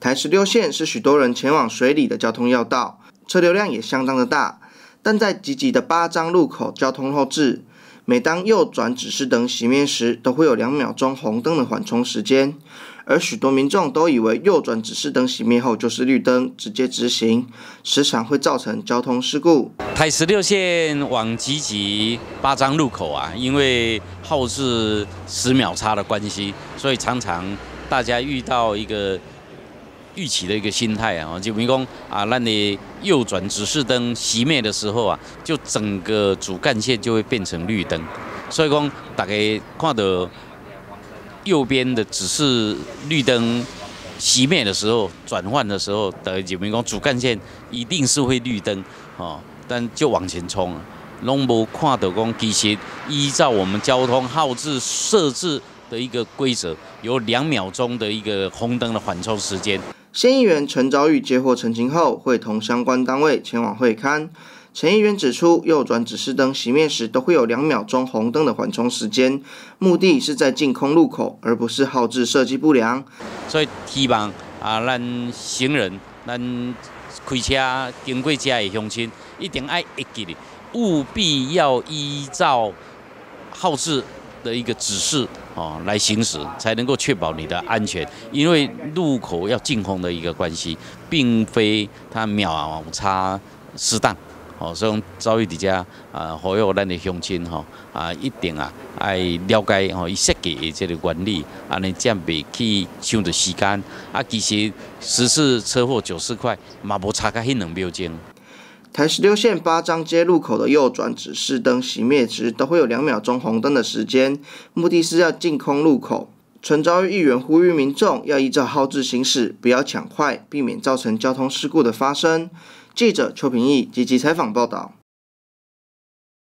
台16线是许多人前往水里的交通要道，车流量也相当的大。但在集集的8张路口交通后置，每当右转指示灯熄灭时，都会有2秒钟红灯的缓冲时间。而许多民众都以为右转指示灯熄灭后就是绿灯，直接直行，时常会造成交通事故。 台16线往集集8张路口啊，因为后置10秒差的关系，所以常常大家遇到一个预期的一个心态啊，就比如讲啊，咱的右转指示灯熄灭的时候啊，就整个主干线就会变成绿灯，所以讲大家看到右边的指示绿灯熄灭的时候，转换的时候，就比如讲主干线一定是会绿灯哦，但就往前冲啊，拢无看到讲其实依照我们交通号志设置的一个规则，有2秒钟的一个红灯的缓冲时间。 县议员陈昭宇接获澄清后，会同相关单位前往会勘。陈议员指出，右转指示灯熄灭时都会有2秒钟红灯的缓冲时间，目的是在净空路口，而不是号志设计不良。 所以希望啊，咱行人、咱开车经过这的乡亲，一定要会记得，务必要依照号志的一个指示来行驶，才能够确保你的安全。因为路口要净空的一个关系，并非它秒差适当。所以早已伫遮呼吁咱的乡亲一定爱了解伊设计的这个原理，安尼这样袂去伤着时间。其实10次车祸90块，嘛无差到迄2秒钟。 台16线8张街路口的右转指示灯熄灭时，都会有2秒钟红灯的时间，目的是要净空路口。陈昭宇议员呼吁民众要依照号志行驶，不要抢快，避免造成交通事故的发生。记者邱平义积极采访报道。